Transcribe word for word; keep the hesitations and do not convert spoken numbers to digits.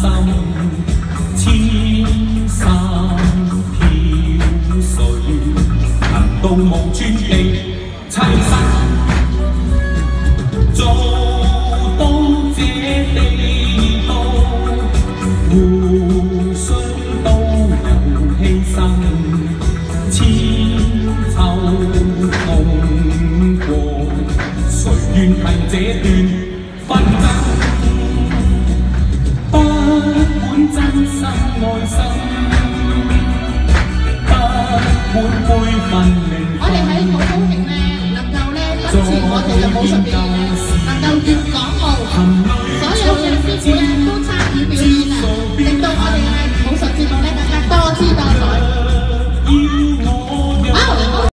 心，千山飘水，行到無專地棲身，做到這地步，互相都有犧牲，千秋風過，誰願憑這段紛爭？不管真心愛心，不管輩份名分。 我哋喺好高興咧，能夠咧今次我哋嘅武術表演咧，能夠粵港澳。